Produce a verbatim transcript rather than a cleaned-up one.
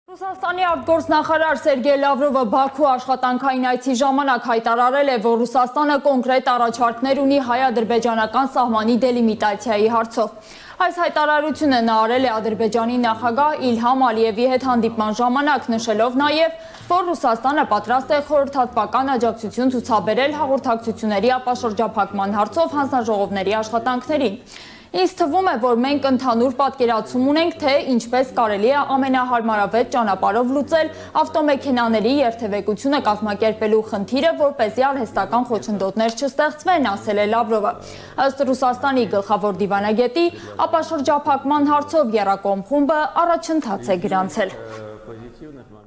Ռուսաստանի արտգործնախարար Սերգեյ Լավրովը Բաքու աշխատանքային այցի ժամանակ հայտարարել է, որ Ռուսաստանը կոնկրետ առաջարկներ ունի հայ-ադրբեջանական սահմանի դելիմիտացիայի հարցով։ Այս հայտարարությունը նա արել է Ադրբեջանի նախագահ Իլհամ Ալիևի հետ հանդիպման ժամանակ, նշելով նաև, որ Ռուսաստանը պատրաստ է խորհրդատվական աջակցություն ցուցաբերել հաղորդակցությունների ապաշրջափակման հարցով հանձնաժողովների աշխատանքներին։ Ինձ թվում է, որ մենք ընդհանուր պատկերացում ունենք, թե ինչպես կարելի է ամենահարմարավետ ճանապարհով լուծել ավտոմեքենաների երթևեկությունը կազմակերպելու խնդիրը, որպեսզի արհեստական խոչընդոտներ չստեղծվեն, ասել է Լավրովը։ Ըստ Ռուսաստանի գլխավոր դիվանագետի, ապաշրջափակման հարցով եռակողմ խումբը առաջընթաց է գրանցել։